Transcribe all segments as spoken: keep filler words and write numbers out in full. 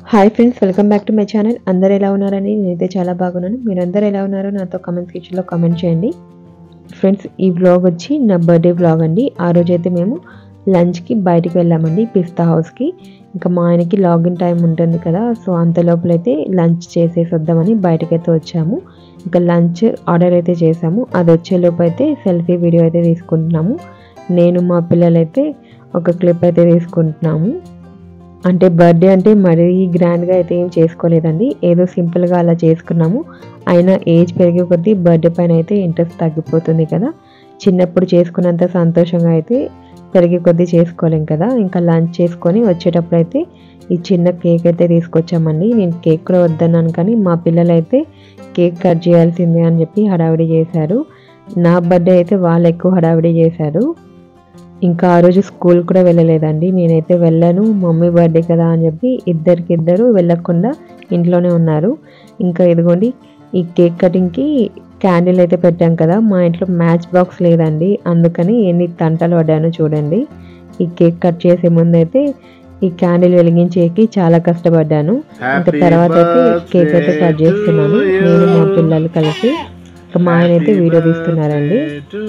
Hi friends, welcome back to my channel. అందరు ఎలా ఉన్నారని నేనైతే చాలా బాగున్నాను. మీరందరూ ఎలా ఉన్నారో నాతో కామెంట్ సెక్షన్లో కామెంట్ చేయండి. ఫ్రెండ్స్, ఈ వ్లాగ్ వచ్చి నా బర్త్డే వ్లాగ్ అండి. ఆ రోజైతే మేము లంచ్కి బయటికి వెళ్ళామండి, పిస్తా హౌస్కి. ఇంకా మా ఆయనకి లాగిన్ టైం ఉంటుంది కదా, సో అంత లోపలైతే లంచ్ చేసేసి వద్దామని బయటకైతే వచ్చాము. ఇంకా లంచ్ ఆర్డర్ అయితే చేసాము. అది వచ్చేలోపు అయితే సెల్ఫీ వీడియో అయితే తీసుకుంటున్నాము. నేను మా పిల్లలైతే ఒక క్లిప్ అయితే తీసుకుంటున్నాము. అంటే బర్త్డే అంటే మరీ గ్రాండ్గా అయితే ఏం చేసుకోలేదండి, ఏదో సింపుల్గా అలా చేసుకున్నాము. అయినా ఏజ్ పెరిగే కొద్దీ బర్త్డే పైన అయితే ఇంట్రెస్ట్ తగ్గిపోతుంది కదా. చిన్నప్పుడు చేసుకున్నంత సంతోషంగా అయితే పెరిగే కొద్దీ చేసుకోలేం కదా. ఇంకా లంచ్ చేసుకొని వచ్చేటప్పుడు అయితే ఈ చిన్న కేక్ అయితే తీసుకొచ్చామండి. నేను కేక్ కూడా వద్దన్నాను, కానీ మా పిల్లలు అయితే కేక్ కట్ చేయాల్సిందే అని చెప్పి హడావిడి చేశారు. నా బర్త్డే అయితే వాళ్ళు ఎక్కువ హడావిడి చేశారు. ఇంకా ఆ రోజు స్కూల్ కూడా వెళ్ళలేదండి. నేనైతే వెళ్ళాను, మమ్మీ బర్త్డే కదా అని చెప్పి ఇద్దరికిద్దరు వెళ్ళకుండా ఇంట్లోనే ఉన్నారు. ఇంకా ఇదిగోండి, ఈ కేక్ కటింగ్కి క్యాండిల్ అయితే పెట్టాం కదా. మా ఇంట్లో మ్యాచ్ బాక్స్ లేదండి, అందుకని ఎన్ని తంటలు పడ్డాను చూడండి. ఈ కేక్ కట్ చేసే ముందు అయితే ఈ క్యాండిల్ వెలిగించేకి చాలా కష్టపడ్డాను. ఇంకా తర్వాత అయితే కేక్ అయితే కట్ చేస్తున్నాను, నేను మా పిల్లలు కలిసి. ఇంకా మా ఆయన అయితే వీడియో తీస్తున్నారండి.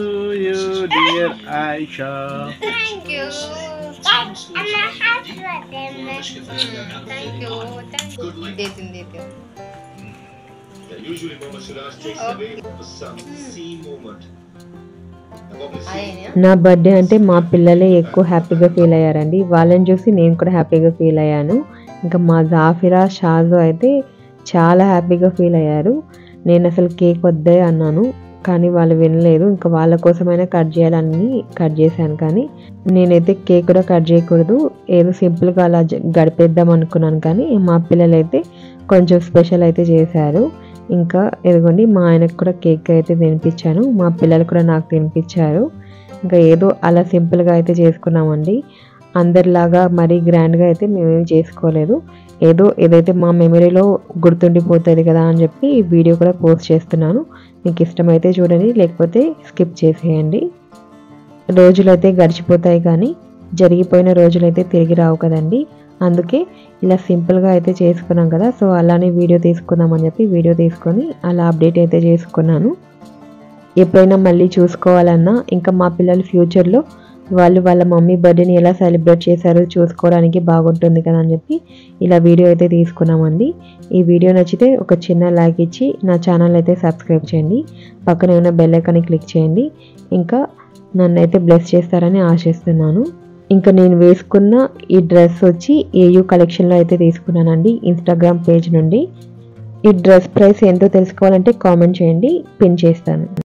నా బర్త్డే అంటే మా పిల్లలే ఎక్కువ హ్యాపీగా ఫీల్ అయ్యారండి. వాళ్ళని చూసి నేను కూడా హ్యాపీగా ఫీల్ అయ్యాను. ఇంకా మా జాఫిరా, షాజు అయితే చాలా హ్యాపీగా ఫీల్ అయ్యారు. నేను అసలు కేక్ వద్దే అన్నాను, కానీ వాళ్ళు వినలేదు. ఇంకా వాళ్ళ కోసమైనా కట్ చేయాలని కట్ చేశాను, కానీ నేనైతే కేక్ కూడా కట్ చేయకూడదు, ఏదో సింపుల్గా అలా గడిపేద్దాం అనుకున్నాను. కానీ మా పిల్లలైతే కొంచెం స్పెషల్ అయితే చేశారు. ఇంకా ఎదుగోండి, మా ఆయనకు కూడా కేక్ అయితే తినిపించాను, మా పిల్లలు కూడా నాకు తినిపించారు. ఇంకా ఏదో అలా సింపుల్గా అయితే చేసుకున్నామండి. అందరిలాగా మరీ గ్రాండ్గా అయితే మేమేం చేసుకోలేదు. ఏదో ఏదైతే మా మెమరీలో గుర్తుండిపోతుంది కదా అని చెప్పి ఈ వీడియో కూడా పోస్ట్ చేస్తున్నాను. మీకు ఇష్టమైతే చూడండి, లేకపోతే స్కిప్ చేసేయండి. రోజులైతే గడిచిపోతాయి, కానీ జరిగిపోయిన రోజులైతే తిరిగి రావు కదండి. అందుకే ఇలా సింపుల్గా అయితే చేసుకున్నాం కదా, సో అలానే వీడియో తీసుకుందామని చెప్పి వీడియో తీసుకొని అలా అప్డేట్ అయితే చేసుకున్నాను. ఎప్పుడైనా మళ్ళీ చూసుకోవాలన్నా, ఇంకా మా పిల్లలు ఫ్యూచర్లో వాళ్ళు వాళ్ళ మమ్మీ బర్త్డేని ఎలా సెలబ్రేట్ చేశారో చూసుకోవడానికి బాగుంటుంది కదా అని చెప్పి ఇలా వీడియో అయితే తీసుకున్నామండి. ఈ వీడియో నచ్చితే ఒక చిన్న లైక్ ఇచ్చి నా ఛానల్ అయితే సబ్స్క్రైబ్ చేయండి. పక్కనే ఉన్న బెల్ ఐకాన్ని క్లిక్ చేయండి. ఇంకా నన్ను అయితే బ్లెస్ చేస్తారని ఆశిస్తున్నాను. ఇంకా నేను వేసుకున్న ఈ డ్రెస్ వచ్చి ఏయూ కలెక్షన్లో అయితే తీసుకున్నానండి, ఇన్స్టాగ్రామ్ పేజ్ నుండి. ఈ డ్రెస్ ప్రైస్ ఎంతో తెలుసుకోవాలంటే కామెంట్ చేయండి, పిన్ చేస్తాను.